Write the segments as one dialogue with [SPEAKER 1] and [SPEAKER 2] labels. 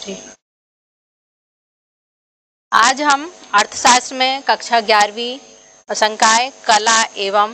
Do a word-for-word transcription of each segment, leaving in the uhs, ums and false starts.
[SPEAKER 1] जी। आज हम अर्थशास्त्र में कक्षा ग्यारहवीं संकाय कला एवं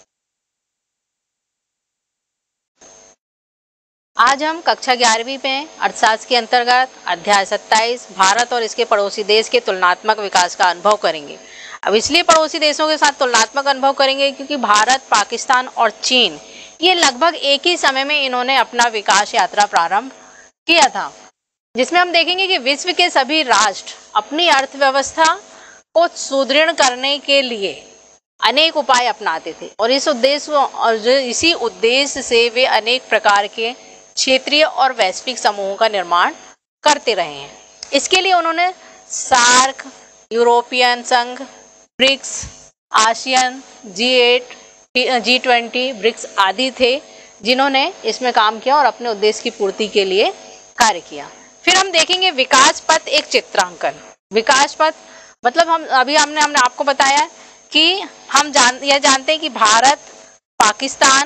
[SPEAKER 1] आज हम कक्षा ग्यारहवीं में अर्थशास्त्र के अंतर्गत अध्याय सत्ताईस भारत और इसके पड़ोसी देश के तुलनात्मक विकास का अनुभव करेंगे। अब इसलिए पड़ोसी देशों के साथ तुलनात्मक अनुभव करेंगे क्योंकि भारत, पाकिस्तान और चीन ये लगभग एक ही समय में इन्होंने अपना विकास यात्रा प्रारंभ किया था, जिसमें हम देखेंगे कि विश्व के सभी राष्ट्र अपनी अर्थव्यवस्था को सुदृढ़ करने के लिए अनेक उपाय अपनाते थे और इस उद्देश्य और इसी उद्देश्य से वे अनेक प्रकार के क्षेत्रीय और वैश्विक समूहों का निर्माण करते रहे हैं। इसके लिए उन्होंने सार्क, यूरोपियन संघ, BRICS, ASEAN, G eight, G twenty, BRICS आदि थे जिन्होंने इसमें काम किया और अपने उद्देश्य की पूर्ति के लिए कार्य किया। फिर हम देखेंगे विकास पथ एक चित्रांकन। विकास पथ मतलब हम अभी हमने हमने आपको बताया कि हम जान यह जानते हैं कि भारत, पाकिस्तान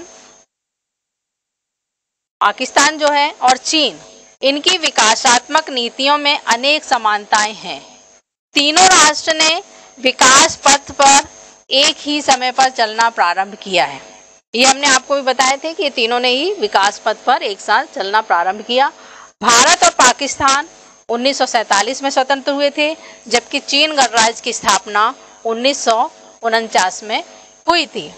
[SPEAKER 1] पाकिस्तान जो है और चीन, इनकी विकासात्मक नीतियों में अनेक समानताएं हैं। तीनों राष्ट्र ने विकास पथ पर एक ही समय पर चलना प्रारंभ किया है। ये हमने आपको भी बताए थे कि ये तीनों ने ही विकास पथ पर एक साथ चलना प्रारंभ किया। भारत और पाकिस्तान उन्नीस सौ सैंतालीस में स्वतंत्र हुए थे, जबकि चीन गणराज्य की स्थापना उन्नीस सौ उनचास में हुई थी।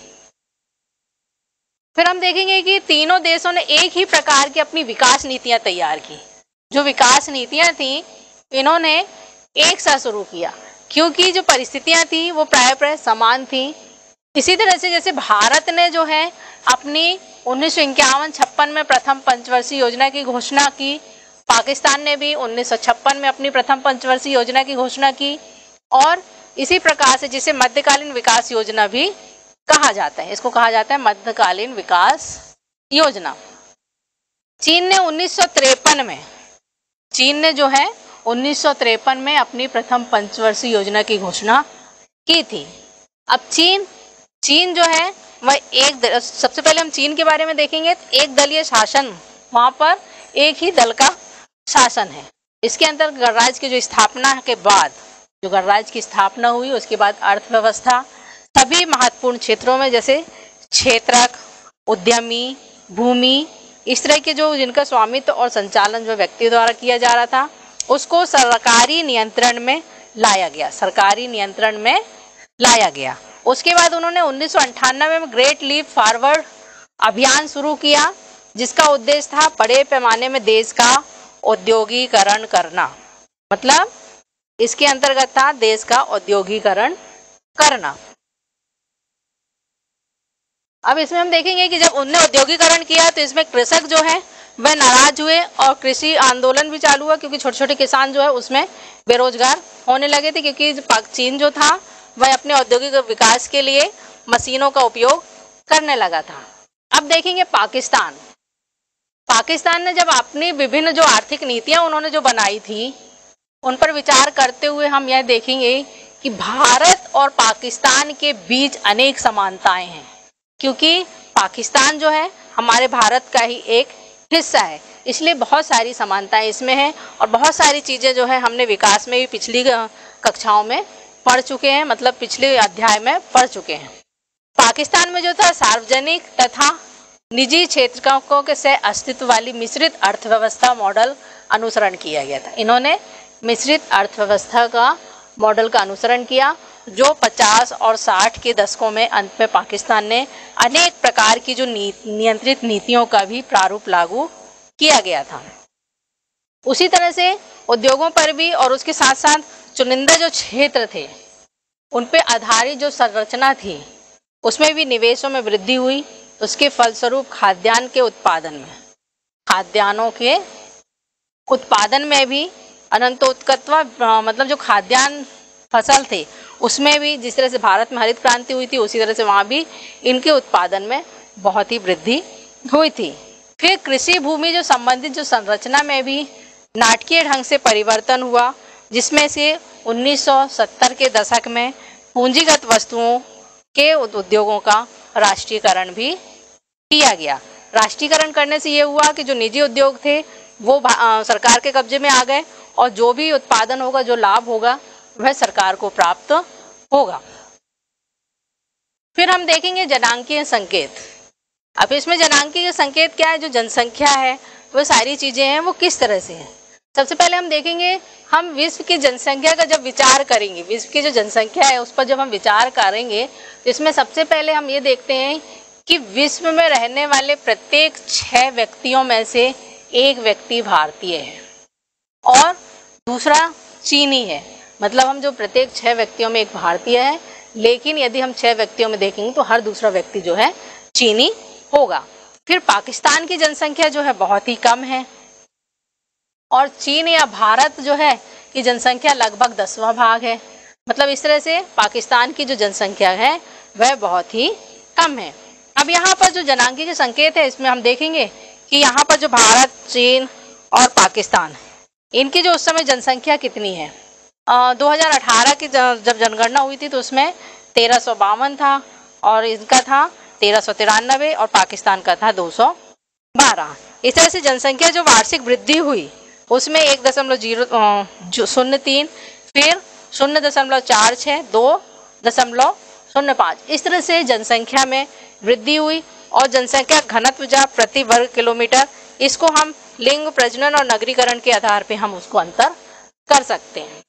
[SPEAKER 1] फिर हम देखेंगे कि तीनों देशों ने एक ही प्रकार की अपनी विकास नीतियां तैयार की। जो विकास नीतियां थी इन्होंने एक साथ शुरू किया क्योंकि जो परिस्थितियां थी वो प्राय प्राय समान थी। इसी तरह से जैसे भारत ने जो है अपनी उन्नीस सौ इक्यावन छप्पन में प्रथम पंचवर्षीय योजना की घोषणा की, पाकिस्तान ने भी उन्नीस सौ छप्पन में अपनी प्रथम पंचवर्षीय योजना की घोषणा की और इसी प्रकार से जिसे मध्यकालीन विकास योजना भी कहा जाता है, इसको कहा जाता है मध्यकालीन विकास योजना। चीन ने उन्नीस सौ तिरपन में चीन ने जो है उन्नीस सौ तिरपन में अपनी प्रथम पंचवर्षीय योजना की घोषणा की थी। अब चीन चीन जो है वह एक सबसे पहले हम चीन के बारे में देखेंगे। एक दलीय शासन, वहां पर एक ही दल का शासन है। इसके अंदर गणराज्य की जो स्थापना के बाद जो गणराज्य की स्थापना हुई उसके बाद अर्थव्यवस्था सभी महत्वपूर्ण क्षेत्रों में जैसे क्षेत्रक, उद्यमी, भूमि, इस तरह के जो जिनका स्वामित्व और संचालन जो व्यक्ति द्वारा किया जा रहा था उसको सरकारी नियंत्रण में लाया गया सरकारी नियंत्रण में लाया गया। उसके बाद उन्होंने उन्नीस सौ अंठानवे में ग्रेट लीप फॉरवर्ड अभियान शुरू किया, जिसका उद्देश्य था बड़े पैमाने में देश का औद्योगिकरण करना। मतलब इसके अंतर्गत था देश का औद्योगिकरण करना। अब इसमें हम देखेंगे कि जब उन्होंने औद्योगिकरण किया तो इसमें कृषक जो है वह नाराज हुए और कृषि आंदोलन भी चालू हुआ क्योंकि छोटे छोटे किसान जो है उसमें बेरोजगार होने लगे थे, क्योंकि चीन जो था वह अपने औद्योगिक विकास के लिए मशीनों का उपयोग करने लगा था। अब देखेंगे पाकिस्तान पाकिस्तान ने जब अपनी विभिन्न जो आर्थिक नीतियां उन्होंने जो बनाई थी उन पर विचार करते हुए हम यह देखेंगे कि भारत और पाकिस्तान के बीच अनेक समानताएं हैं, क्योंकि पाकिस्तान जो है हमारे भारत का ही एक हिस्सा है, इसलिए बहुत सारी समानताएं इसमें हैं और बहुत सारी चीज़ें जो है हमने विकास में भी पिछली कक्षाओं में पढ़ चुके हैं, मतलब पिछले अध्याय में पढ़ चुके हैं। पाकिस्तान में जो था सार्वजनिक तथा निजी क्षेत्रों के से अस्तित्व वाली मिश्रित अर्थव्यवस्था मॉडल अनुसरण किया गया था। इन्होंने मिश्रित अर्थव्यवस्था का मॉडल का अनुसरण किया जो पचास और साठ के दशकों में अंत में पाकिस्तान ने अनेक प्रकार की जो नी, नियंत्रित नीतियों का भी प्रारूप लागू किया गया था। उसी तरह से उद्योगों पर भी और उसके साथ साथ चुनिंदा जो क्षेत्र थे उन पे आधारित जो संरचना थी उसमें भी निवेशों में वृद्धि हुई। उसके फलस्वरूप खाद्यान्न के उत्पादन में खाद्यान्नों के उत्पादन में भी अनंतोत्कत्वा मतलब जो खाद्यान्न फसल थे उसमें भी जिस तरह से भारत में हरित क्रांति हुई थी उसी तरह से वहाँ भी इनके उत्पादन में बहुत ही वृद्धि हुई थी। फिर कृषि भूमि जो संबंधित जो संरचना में भी नाटकीय ढंग से परिवर्तन हुआ, जिसमें से उन्नीस सौ सत्तर के दशक में पूंजीगत वस्तुओं के उद्योगों का राष्ट्रीयकरण भी किया गया। राष्ट्रीयकरण करने से ये हुआ कि जो निजी उद्योग थे वो आ, सरकार के कब्जे में आ गए और जो भी उत्पादन होगा, जो लाभ होगा, वह सरकार को प्राप्त होगा। फिर हम देखेंगे जनांकीय संकेत। अब इसमें जनांकीय संकेत क्या है? जो जनसंख्या है, वो सारी चीजें हैं, वो किस तरह से हैं। सबसे पहले हम देखेंगे, हम विश्व की जनसंख्या का जब विचार करेंगे, विश्व की जो जनसंख्या है उस पर जब हम विचार करेंगे, तो इसमें सबसे पहले हम ये देखते हैं कि विश्व में रहने वाले प्रत्येक छह व्यक्तियों में से एक व्यक्ति भारतीय है और दूसरा चीनी है। मतलब हम जो प्रत्येक छह व्यक्तियों में एक भारतीय है, लेकिन यदि हम छह व्यक्तियों में देखेंगे तो हर दूसरा व्यक्ति जो है चीनी होगा। फिर पाकिस्तान की जनसंख्या जो है बहुत ही कम है और चीन या भारत जो है कि जनसंख्या लगभग दसवां भाग है। मतलब इस तरह से पाकिस्तान की जो जनसंख्या है वह बहुत ही कम है। अब यहाँ पर जो जनांकीय के संकेत है, इसमें हम देखेंगे कि यहाँ पर जो भारत, चीन और पाकिस्तान, इनकी जो उस समय जनसंख्या कितनी है। दो हज़ार अठारह की जब जनगणना हुई थी तो उसमें तेरह सौ बावन था और इनका था तेरह सौ तिरानबे और पाकिस्तान का था दो सौ बारह। इस तरह से जनसंख्या जो वार्षिक वृद्धि हुई उसमें एक दशमलव जीरो शून्य तीन, फिर शून्य दशमलव चार छः, दो दशमलव शून्य पाँच, इस तरह से जनसंख्या में वृद्धि हुई। और जनसंख्या घनत्व जहाँ प्रति वर्ग किलोमीटर, इसको हम लिंग, प्रजनन और नगरीकरण के आधार पे हम उसको अंतर कर सकते हैं।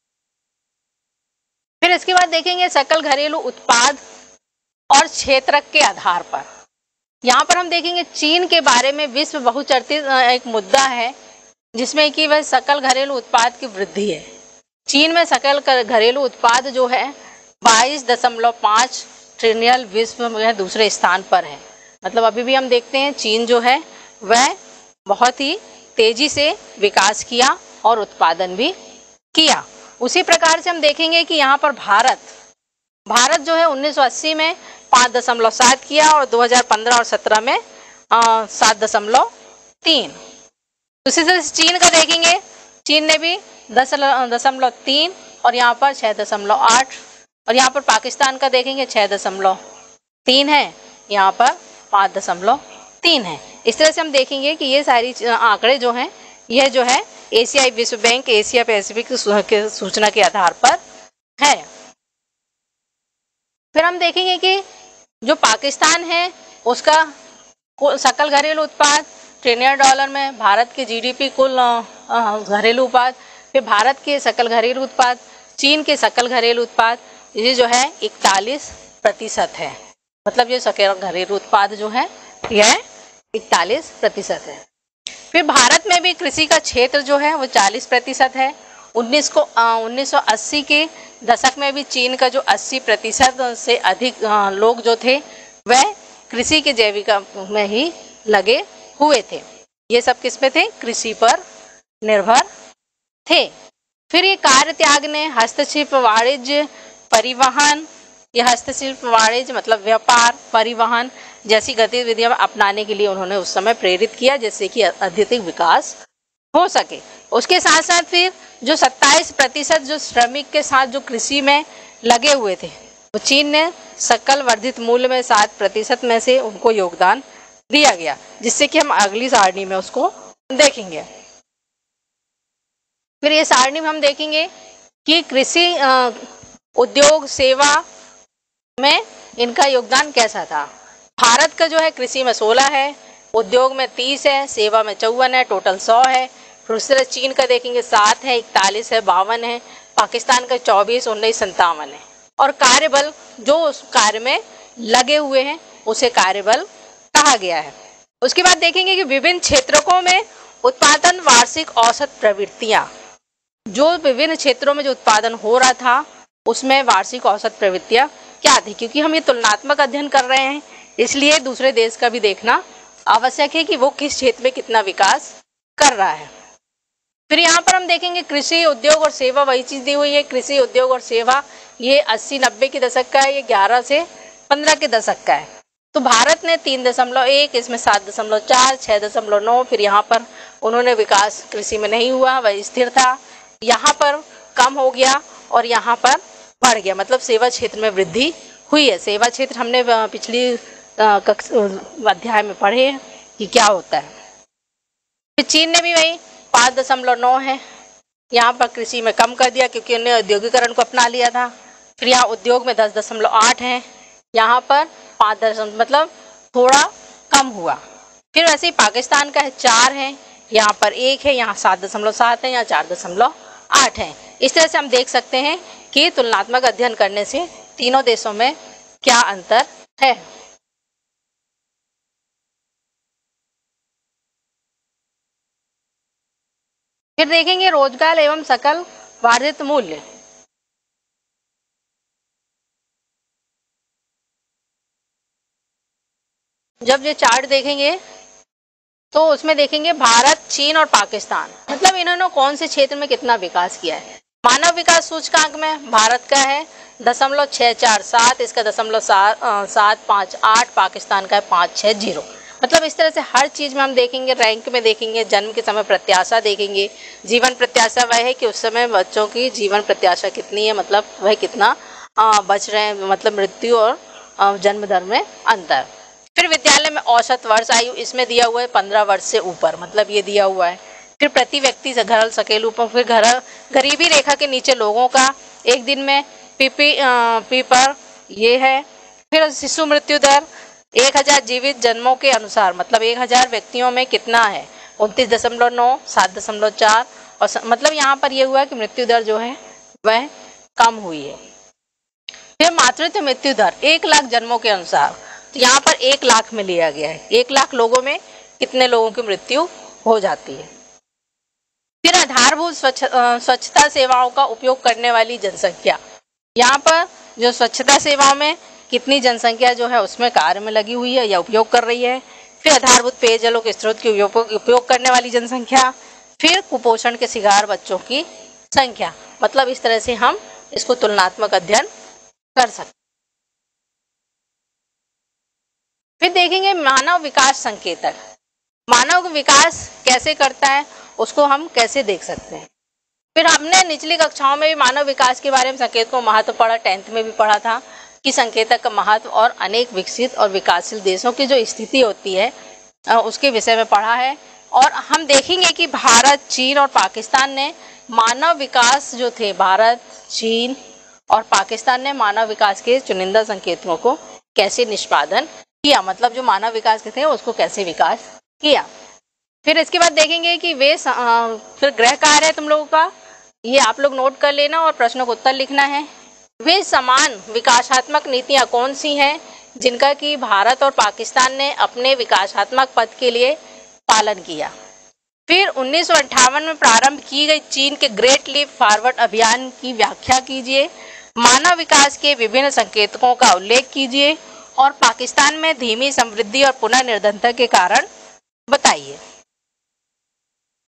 [SPEAKER 1] फिर इसके बाद देखेंगे सकल घरेलू उत्पाद और क्षेत्रक के आधार पर। यहाँ पर हम देखेंगे चीन के बारे में विश्व बहुचर्चित एक मुद्दा है जिसमें कि वह सकल घरेलू उत्पाद की वृद्धि है। चीन में सकल घरेलू उत्पाद जो है बाईस दशमलव पाँच ट्रिलियन विश्व में दूसरे स्थान पर है। मतलब अभी भी हम देखते हैं चीन जो है वह बहुत ही तेजी से विकास किया और उत्पादन भी किया। उसी प्रकार से हम देखेंगे कि यहाँ पर भारत भारत जो है उन्नीस सौ अस्सी में पाँच दशमलव सात किया और दो हज़ार पंद्रह और सत्रह में सात दशमलव तीन। उसी तरह से चीन का देखेंगे, चीन ने भी दस दशमलव तीन और यहाँ पर छः दशमलव आठ, और यहाँ पर पाकिस्तान का देखेंगे छः दशमलव तीन है, यहाँ पर पाँच दशमलव तीन है। इस तरह से हम देखेंगे कि ये सारी आंकड़े जो हैं यह जो है एशियाई विश्व बैंक एशिया पैसिफिक के सूचना के आधार पर है। फिर हम देखेंगे कि जो पाकिस्तान है उसका सकल घरेलू उत्पाद ट्रिलियन डॉलर में, भारत के जीडीपी कुल घरेलू उत्पाद, फिर भारत के सकल घरेलू उत्पाद, चीन के सकल घरेलू उत्पाद, ये जो है इकतालीस प्रतिशत है। मतलब ये सकल घरेलू उत्पाद जो है यह इकतालीस प्रतिशत है। फिर भारत में भी कृषि का क्षेत्र जो है वो चालीस प्रतिशत है। उन्नीस को उन्नीस सौ अस्सी के दशक में भी चीन का जो अस्सी प्रतिशत से अधिक लोग जो थे वह कृषि के जैविका में ही लगे हुए थे। ये सब किस पे थे? कृषि पर निर्भर थे। फिर ये कार्य त्याग ने हस्तशिल्प, वाणिज्य, परिवहन, यह हस्तशिल्प, वाणिज्य मतलब व्यापार, परिवहन जैसी गतिविधियां अपनाने के लिए उन्होंने उस समय प्रेरित किया, जिससे कि अधिक विकास हो सके। उसके साथ साथ फिर जो सत्ताईस प्रतिशत जो श्रमिक के साथ जो कृषि में लगे हुए थे, वो चीन ने सकल वर्धित मूल्य में सात प्रतिशत में से उनको योगदान दिया गया, जिससे कि हम अगली सारणी में उसको देखेंगे। फिर ये सारणी में हम देखेंगे कि कृषि उद्योग, सेवा में इनका योगदान कैसा था। भारत का जो है कृषि में सोलह है, उद्योग में तीस है, सेवा में चौवन है, टोटल सौ है। फिर उस तरह चीन का देखेंगे सात है, इकतालीस है, बावन है, पाकिस्तान का चौबीस, उन्नीस, संतावन है। और कार्यबल जो उस कार्य में लगे हुए हैं उसे कार्यबल कहा गया है। उसके बाद देखेंगे कि विभिन्न क्षेत्रों में उत्पादन वार्षिक औसत प्रवृत्तियां, जो विभिन्न क्षेत्रों में जो उत्पादन हो रहा था उसमें वार्षिक औसत प्रवृत्तियां क्या थी। क्योंकि हम ये तुलनात्मक अध्ययन कर रहे हैं, इसलिए दूसरे देश का भी देखना आवश्यक है कि वो किस क्षेत्र में कितना विकास कर रहा है। फिर यहाँ पर हम देखेंगे कृषि उद्योग और सेवा, वही चीज दी हुई है। कृषि उद्योग और सेवा ये अस्सी नब्बे के दशक का है, ये ग्यारह से पंद्रह के दशक का है। तो भारत ने तीन दशमलव एक, इसमें सात दशमलव चार, छः दशमलव नौ, फिर यहाँ पर उन्होंने विकास कृषि में नहीं हुआ, वह स्थिर था। यहाँ पर कम हो गया और यहाँ पर बढ़ गया, मतलब सेवा क्षेत्र में वृद्धि हुई है। सेवा क्षेत्र हमने पिछली कक्षा अध्याय में पढ़े कि क्या होता है। फिर चीन ने भी वही पाँच दशमलव नौ है, यहाँ पर कृषि में कम कर दिया क्योंकि उन्होंने औद्योगिकरण को अपना लिया था। फिर यहाँ उद्योग में दस दशमलव आठ है, यहाँ पर पाँच दशमलव मतलब थोड़ा कम हुआ। फिर वैसे ही पाकिस्तान का है चार है, यहाँ पर एक है, यहाँ सात दशमलव सात है, यहाँ चार दशमलव आठ है। इस तरह से हम देख सकते हैं कि तुलनात्मक अध्ययन करने से तीनों देशों में क्या अंतर है। फिर देखेंगे रोजगार एवं सकल वर्धित मूल्य। जब ये चार्ट देखेंगे तो उसमें देखेंगे भारत, चीन और पाकिस्तान, मतलब इन्होंने कौन से क्षेत्र में कितना विकास किया है। मानव विकास सूचकांक में भारत का है दशमलव छः चार सात, इसका दशमलव सात सात पाँच आठ, पाकिस्तान का है पाँच छः जीरो। मतलब इस तरह से हर चीज़ में हम देखेंगे, रैंक में देखेंगे, जन्म के समय प्रत्याशा देखेंगे। जीवन प्रत्याशा वह है कि उस समय बच्चों की जीवन प्रत्याशा कितनी है, मतलब वह कितना आ, बच रहे हैं, मतलब मृत्यु और आ, जन्म दर में अंतर। फिर विद्यालय में औसत वर्ष आयु इसमें दिया हुआ है पंद्रह वर्ष से ऊपर, मतलब ये दिया हुआ है। फिर प्रति व्यक्ति से घरल सकेलू, फिर घर गरीबी रेखा के नीचे लोगों का एक दिन में पीपी पी पर ये है। फिर शिशु मृत्यु दर एक हजार जीवित जन्मों के अनुसार, मतलब एक हजार व्यक्तियों में कितना है, उनतीस दशमलव नौ, सात दशमलव चार, और मतलब यहाँ पर यह हुआ कि मृत्यु दर जो है वह कम हुई है। फिर मातृत्व मृत्यु दर एक लाख जन्मों के अनुसार, तो यहाँ पर एक लाख में लिया गया है, एक लाख लोगों में कितने लोगों की मृत्यु हो जाती है। फिर आधारभूत स्वच्छ स्वच्छता सेवाओं का उपयोग करने वाली जनसंख्या, यहाँ पर जो स्वच्छता सेवाओं में कितनी जनसंख्या जो है उसमें कार्य में लगी हुई है या उपयोग कर रही है। फिर आधारभूत पेयजलों के स्रोत के उपयोग करने वाली जनसंख्या। फिर कुपोषण के शिकार बच्चों की संख्या। मतलब इस तरह से हम इसको तुलनात्मक अध्ययन कर सकते। फिर देखेंगे मानव विकास संकेतक। मानव विकास कैसे करता है उसको हम कैसे देख सकते हैं। फिर हमने निचली कक्षाओं में भी मानव विकास के बारे में संकेतकों का महत्व पढ़ा, टेंथ में भी पढ़ा था कि संकेतक का महत्व और अनेक विकसित और विकासशील देशों की जो स्थिति होती है उसके विषय में पढ़ा है। और हम देखेंगे कि भारत, चीन और पाकिस्तान ने मानव विकास जो थे, भारत, चीन और पाकिस्तान ने मानव विकास के चुनिंदा संकेतकों को कैसे निष्पादन किया, मतलब जो मानव विकास के थे उसको कैसे विकास किया। फिर इसके बाद देखेंगे कि वे आ, फिर गृह कार्य है तुम लोगों का, ये आप लोग नोट कर लेना और प्रश्नों का उत्तर लिखना है। वे समान विकासात्मक नीतियां कौन सी हैं जिनका कि भारत और पाकिस्तान ने अपने विकासात्मक पथ के लिए पालन किया। फिर उन्नीस सौ अट्ठावन में प्रारंभ की गई चीन के ग्रेट लीप फॉरवर्ड अभियान की व्याख्या कीजिए। मानव विकास के विभिन्न संकेतकों का उल्लेख कीजिए और पाकिस्तान में धीमी समृद्धि और पुनर्निर्धनता के कारण बताइए।